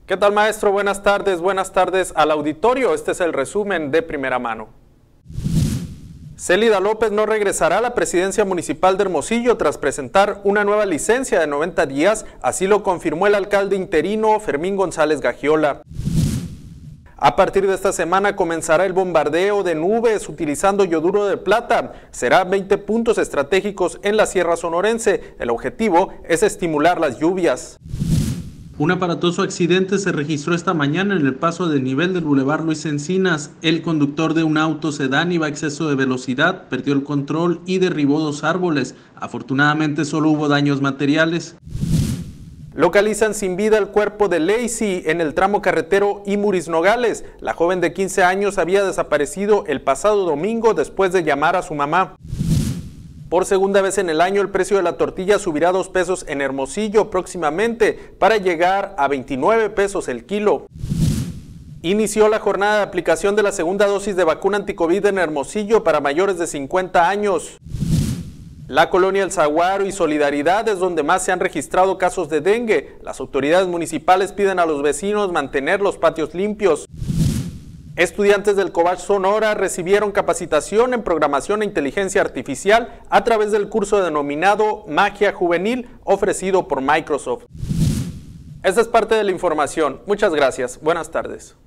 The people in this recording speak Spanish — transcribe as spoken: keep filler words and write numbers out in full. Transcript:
¿Qué tal, maestro? Buenas tardes, buenas tardes al auditorio. Este es el resumen de primera mano. Célida López no regresará a la presidencia municipal de Hermosillo tras presentar una nueva licencia de noventa días, así lo confirmó el alcalde interino Fermín González Gagiola. A partir de esta semana comenzará el bombardeo de nubes utilizando yoduro de plata. Será veinte puntos estratégicos en la Sierra Sonorense. El objetivo es estimular las lluvias. Un aparatoso accidente se registró esta mañana en el paso de nivel del Boulevard Luis Encinas. El conductor de un auto sedán iba a exceso de velocidad, perdió el control y derribó dos árboles. Afortunadamente solo hubo daños materiales. Localizan sin vida el cuerpo de Lacey en el tramo carretero Imuris-Nogales. La joven de quince años había desaparecido el pasado domingo después de llamar a su mamá. Por segunda vez en el año, el precio de la tortilla subirá dos pesos en Hermosillo próximamente para llegar a veintinueve pesos el kilo. Inició la jornada de aplicación de la segunda dosis de vacuna anticovid en Hermosillo para mayores de cincuenta años. La colonia El Zaguaro y Solidaridad es donde más se han registrado casos de dengue. Las autoridades municipales piden a los vecinos mantener los patios limpios. Estudiantes del Cobach Sonora recibieron capacitación en programación e inteligencia artificial a través del curso denominado Magia Juvenil ofrecido por Microsoft. Esta es parte de la información. Muchas gracias. Buenas tardes.